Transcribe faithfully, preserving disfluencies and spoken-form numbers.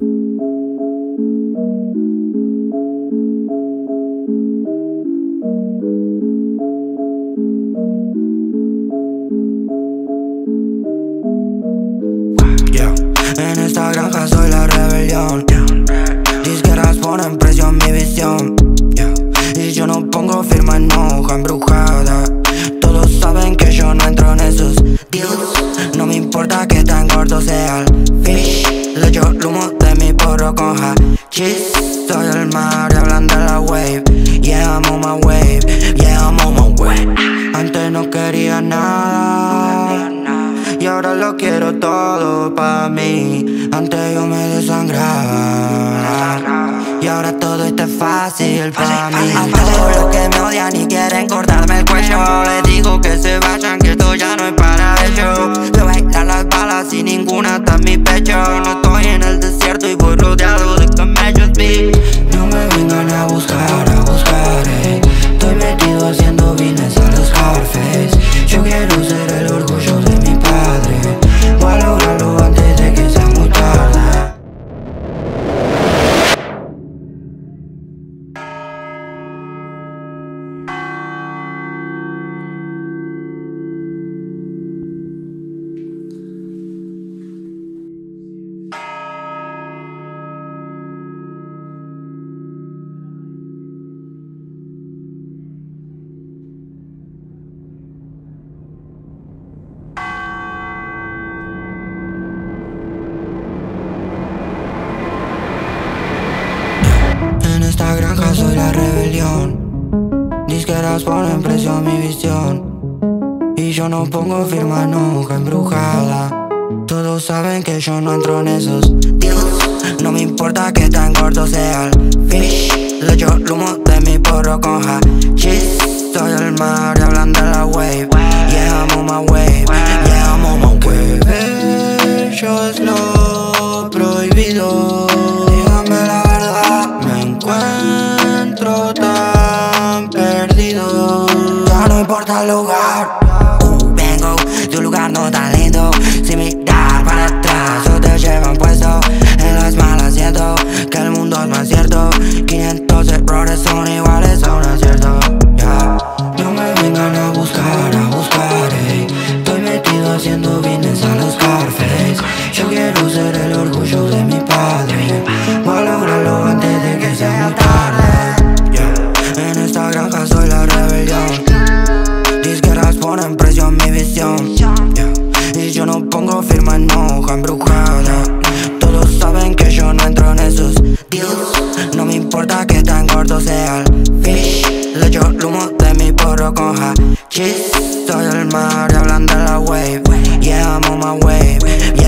Yeah. En esta granja soy la rebelión. Disqueras ponen precio en mi visión. Yeah. Y yo no pongo firma en hoja embrujada. Todos saben que yo no entro en esos deals. No me importa que tan gordo sea el fish. Le echo el humo de mi porro con hachís. Soy el mar y hablan de la wave. Yeah, I'm on my wave. Yeah, I'm on my wave. Antes no quería nada y ahora lo quiero todo pa' mí. Antes yo me desangraba y ahora todo esto es fácil pa' mí. A todos los que me odian y quieren cortarme el cuello les digo que se vayan, que esto ya no es para ellos. Veo bailar las balas y ninguna está en mi pecho. No estoy en el desierto y voy rodeado de camellos, vi. No me vengan a buscar, a buscar, eh. Estoy metido haciendo business a los Scarface. Yo quiero ser el orgullo de mi padre. Voy a lograrlo antes de que sea muy tarde. En esta granja soy la rebelión. Disqueras ponen precio a mi visión. Y yo no pongo firma en hoja embrujada. Todos saben que yo no entro en esos deals. No me importa que tan gordo sea el fish. Le echo el humo de mi porro con hachís. Soy el mar y hablan de la wave. Yeah, I'm on my wave. Yeah, I'm on my wave. Ello es lo prohibido. Dígame la verdad, me encuentro tan perdido. Ya no importa el lugar. uh, Vengo de un lugar no tan lindo. Sin mirar para atrás, o te llevan puesto. En las malas siento que el mundo es más cierto. Quinientos errores son iguales, son aciertos. Yeah. No me vengan a buscar, a buscar, ey. Estoy metido haciendo business a los Scarface. Yo quiero ser el orgullo de mi padre. Voy a lograrlo antes de que sea muy tarde. Yeah. En esta granja soy la rebelión. Disqueras ponen precio en mi visión. Yeah. Y yo no pongo firma en hoja embrujada. Todos saben que yo no entro en esos deals. No me importa que tan gordo sea el fish. Le echo el humo de mi porro con hachís. Soy el mar y hablan de la wave. Yeah, I'm on my wave.